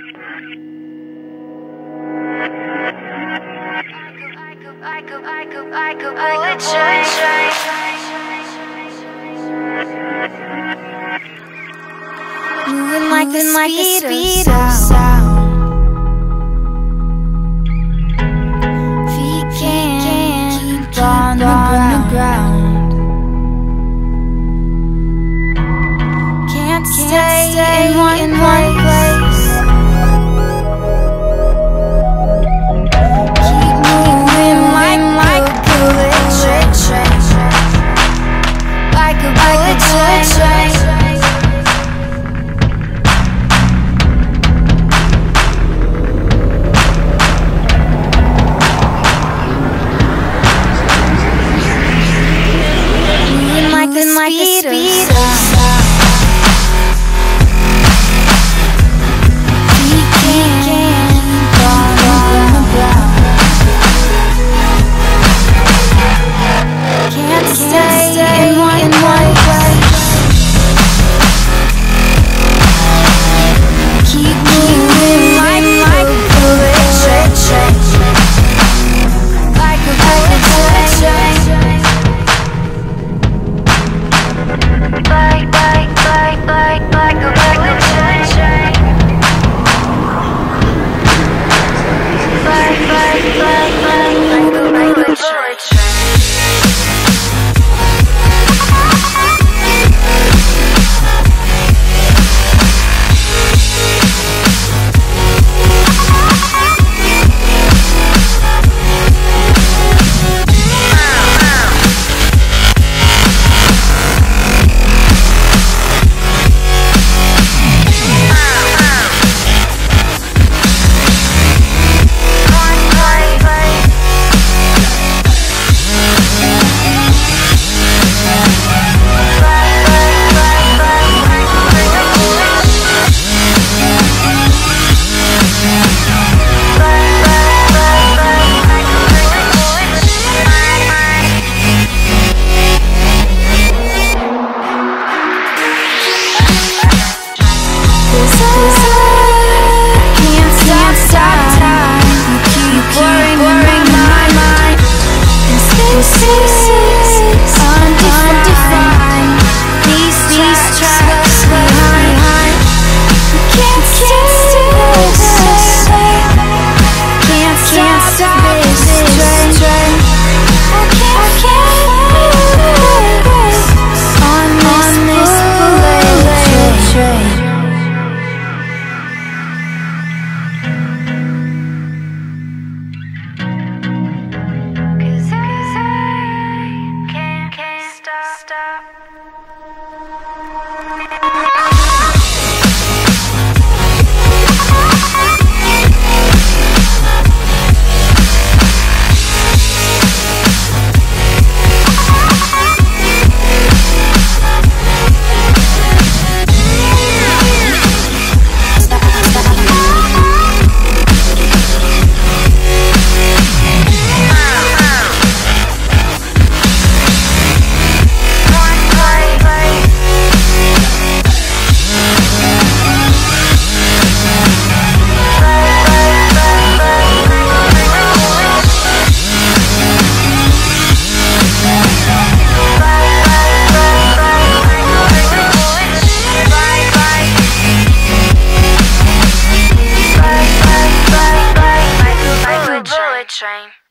Bullet train. Moving like the speed of sound. Feet can't keep on the ground. Can't stay in one place. Keep moving like a bullet train. Like a bullet train. Like the speed of sound. We can't keep on the ground. Can't stay in one place. Keep moving like a bullet train. Like a bullet train. Like a bullet train. Like a bullet train. Train.